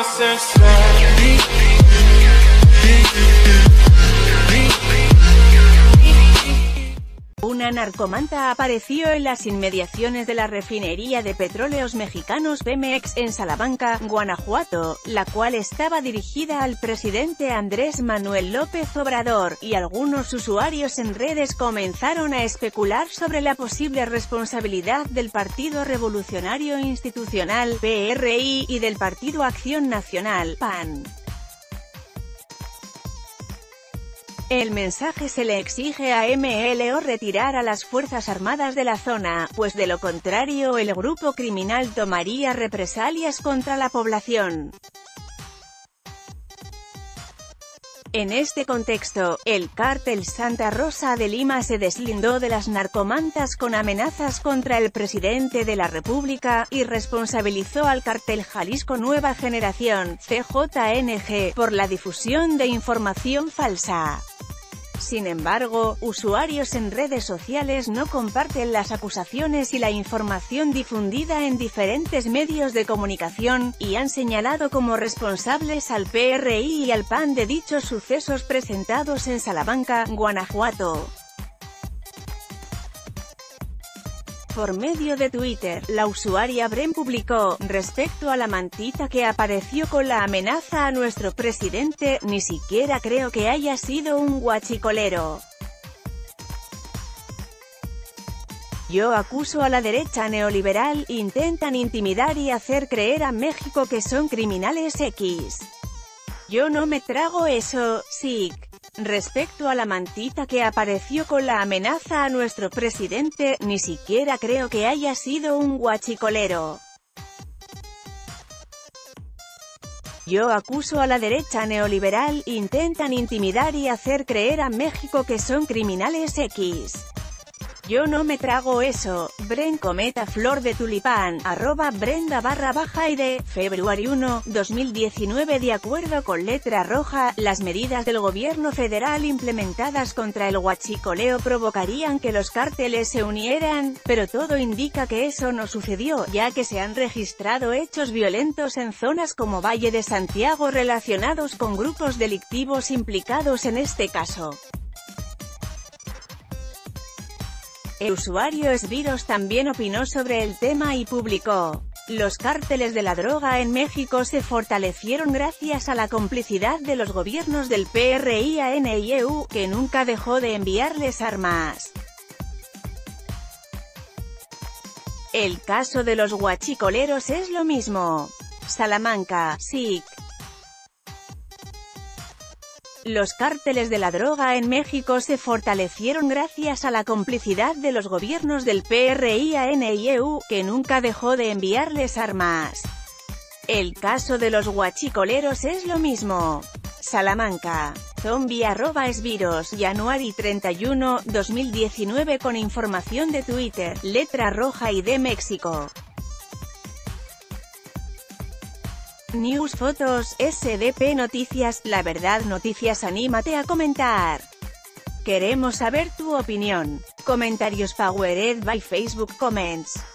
Una narcomanta apareció en las inmediaciones de la refinería de petróleos mexicanos Pemex en Salamanca, Guanajuato, la cual estaba dirigida al presidente Andrés Manuel López Obrador, y algunos usuarios en redes comenzaron a especular sobre la posible responsabilidad del Partido Revolucionario Institucional, PRI, y del Partido Acción Nacional, PAN. El mensaje: se le exige a MLO retirar a las Fuerzas Armadas de la zona, pues de lo contrario el grupo criminal tomaría represalias contra la población. En este contexto, el cártel Santa Rosa de Lima se deslindó de las narcomantas con amenazas contra el presidente de la República, y responsabilizó al cártel Jalisco Nueva Generación, CJNG, por la difusión de información falsa. Sin embargo, usuarios en redes sociales no comparten las acusaciones y la información difundida en diferentes medios de comunicación, y han señalado como responsables al PRI y al PAN de dichos sucesos presentados en Salamanca, Guanajuato. Por medio de Twitter, la usuaria Bren publicó: respecto a la mantita que apareció con la amenaza a nuestro presidente, ni siquiera creo que haya sido un guachicolero. Yo acuso a la derecha neoliberal, intentan intimidar y hacer creer a México que son criminales X. Yo no me trago eso, SIC. Respecto a la mantita que apareció con la amenaza a nuestro presidente, ni siquiera creo que haya sido un guachicolero. Yo acuso a la derecha neoliberal, intentan intimidar y hacer creer a México que son criminales X. Yo no me trago eso. Bren cometa flor de tulipán, @Brenda_id, Februario 1, 2019. De acuerdo con Letra Roja, las medidas del gobierno federal implementadas contra el huachicoleo provocarían que los cárteles se unieran, pero todo indica que eso no sucedió, ya que se han registrado hechos violentos en zonas como Valle de Santiago relacionados con grupos delictivos implicados en este caso. El usuario Esviros también opinó sobre el tema y publicó: los cárteles de la droga en México se fortalecieron gracias a la complicidad de los gobiernos del PRI a NIEU, que nunca dejó de enviarles armas. El caso de los guachicoleros es lo mismo. Salamanca, SIC. Los cárteles de la droga en México se fortalecieron gracias a la complicidad de los gobiernos del PRI a NIEU, que nunca dejó de enviarles armas. El caso de los guachicoleros es lo mismo. Salamanca. Zombie @esviros, January 31, 2019. Con información de Twitter, Letra Roja y de México. News, fotos, SDP Noticias, La Verdad Noticias. Anímate a comentar. Queremos saber tu opinión. Comentarios powered by Facebook Comments.